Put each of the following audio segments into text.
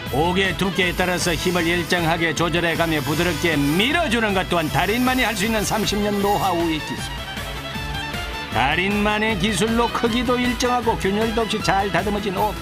옥의 두께에 따라서 힘을 일정하게 조절해가며 부드럽게 밀어주는 것 또한 달인만이 할 수 있는 30년 노하우의 기술. 달인만의 기술로 크기도 일정하고 균열도 없이 잘 다듬어진 옥.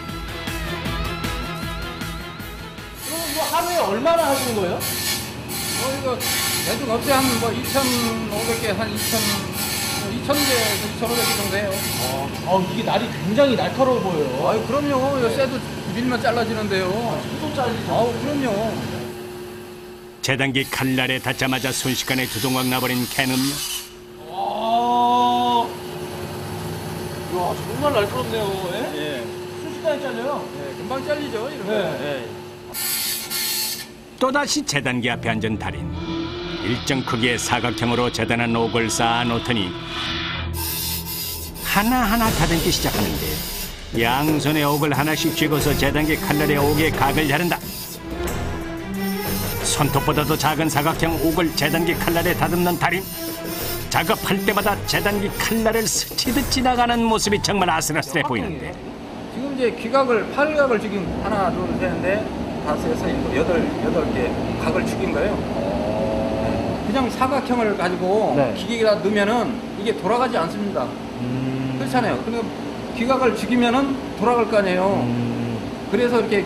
그럼 뭐 하루에 얼마나 하시는 거예요? 이거 대충 없이 한 뭐 2,500개, 한 2,000개, 2,500개 정도 해요. 이게 날이 굉장히 날카로워 보여요. 아유, 그럼요. 요 쇠도 밀면 잘라지는데요. 또 잘리죠? 그럼요. 재단기 칼날에 닿자마자 순식간에 두동강 나버린 캔음료. 이야, 정말 날카롭네요. 예? 예. 순식간에 잘려요. 예, 금방 잘리죠, 이런 거. 네. 또다시 재단기 앞에 앉은 달인. 일정 크기의 사각형으로 재단한 옥을 쌓아놓더니 하나하나 다듬기 시작하는데 양손에 옥을 하나씩 쥐고서 재단기 칼날에 옥의 각을 자른다. 손톱보다도 작은 사각형 옥을 재단기 칼날에 다듬는 달인. 작업할 때마다 재단기 칼날을 스치듯 지나가는 모습이 정말 아슬아슬해 보이는데 지금 이제 팔각을 지금 하나, 둘, 셋인데, 다섯, 여섯, 일곱, 여덟 개 각을 죽인 거예요. 그냥 사각형을 가지고 네. 기계에다 넣으면은 이게 돌아가지 않습니다. 그렇잖아요. 그러니까 기각을 죽이면은 돌아갈 거 아니에요. 그래서 이렇게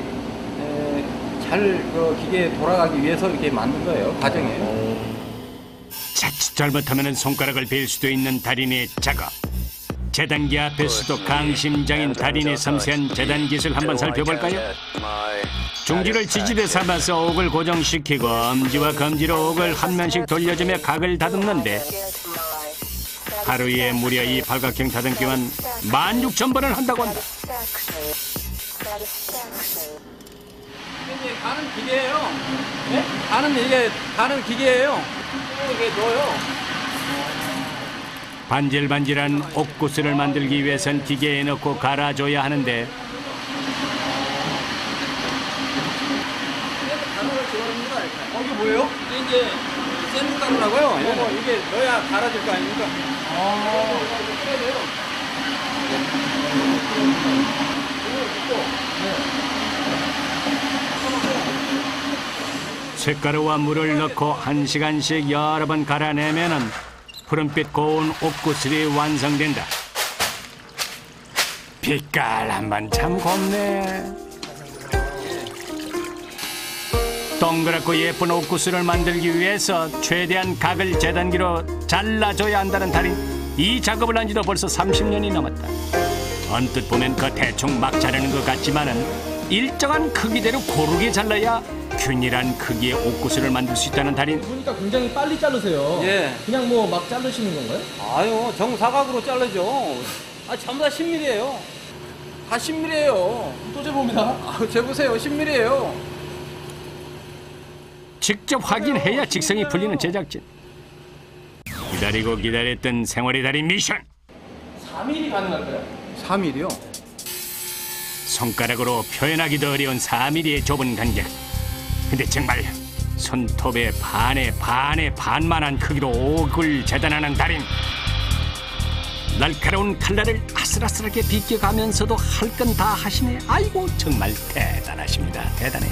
그 기계에 돌아가기 위해서 이렇게 만든 거예요. 과정이에요. 자칫 잘못하면 손가락을 베일 수도 있는 달인의 작업. 재단기 앞에서도 강심장인 달인의 섬세한 재단 기술 한번 살펴볼까요? 중지를 지지대 삼아서 옥을 고정시키고 엄지와 검지로 옥을 한 면씩 돌려주며 각을 다듬는데 하루에 무려 이 팔각형 다듬기만 16,000번을 한다고 한다. 이게 가는 기계예요. 네? 가는 기계예요. 이게 넣어요. 반질반질한 옥구슬을 만들기 위해선 기계에 넣고 갈아줘야 하는데 가루를 집어넣습니다. 이게 뭐예요? 이게 이제 샌드가루라고요. 이게 넣어야 갈아질 거 아닙니까? 쇳가루와 물을 넣고 1시간씩 여러 번 갈아내면은 푸른빛 고운 옥구슬이 완성된다. 빛깔 한번 참 곱네. 동그랗고 예쁜 옥구슬을 만들기 위해서 최대한 각을 재단기로 잘라줘야 한다는 달인. 이 작업을 한 지도 벌써 30년이 넘었다. 언뜻 보면 그 대충 막 자르는 것 같지만은 일정한 크기대로 고르게 잘라야 균일한 크기의 옥구슬을 만들 수 있다는 달인. 보니까 굉장히 빨리 자르세요. 예. 그냥 뭐 막 자르시는 건가요? 아유, 정사각으로 자르죠. 전부 다 10mm예요. 다 10mm예요. 또 재봅니다. 재보세요. 10mm예요. 직접 확인해야 직성이 풀리는 제작진. 기다리고 기다렸던 생활의 달인 미션. 3일이 가능할까요? 3mm요? 손가락으로 표현하기도 어려운 4mm의 좁은 간격. 근데 정말 손톱의 반의 반만한 크기로 옥을 재단하는 달인. 날카로운 칼날을 아슬아슬하게 비껴가면서도 할 건 다 하시네. 아이고 정말 대단하십니다. 대단해요.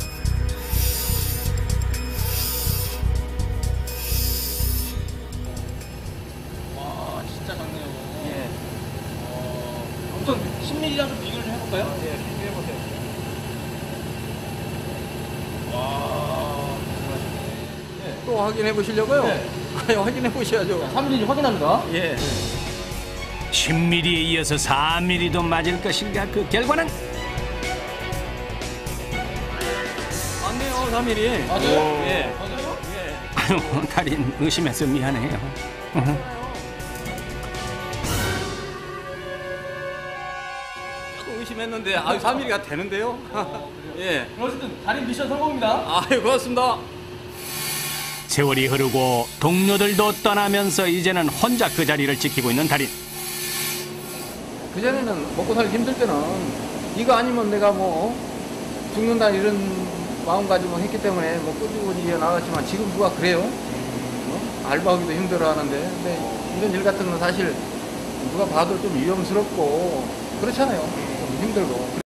와, 진짜 작네요. 예. 우선 10mm랑 좀 비교를 좀 해볼까요? 예, 비교해보세요. 와, 또 확인해 보시려고요? 네. 확인해 보셔야죠. 3mm 확인합니다. 예. 10mm에 이어서 4mm도 맞을 것인가. 그 결과는 맞네요, 3mm. 맞아요? 예. 맞아요? 예. 아유 달인 의심해서 미안해요. 조금 의심했는데 3mm가 되는데요. 예. 어쨌든 달인 미션 성공입니다. 고맙습니다. 세월이 흐르고 동료들도 떠나면서 이제는 혼자 그 자리를 지키고 있는 달인. 그전에는 먹고 살기 힘들 때는 이거 아니면 내가 뭐 죽는다 이런 마음가짐을 했기 때문에 뭐 꾸준히 이어나갔지만 지금 누가 그래요? 알바하기도 힘들어 하는데 근데 이런 일 같은 건 사실 누가 봐도 좀 위험스럽고 그렇잖아요. 좀 힘들고.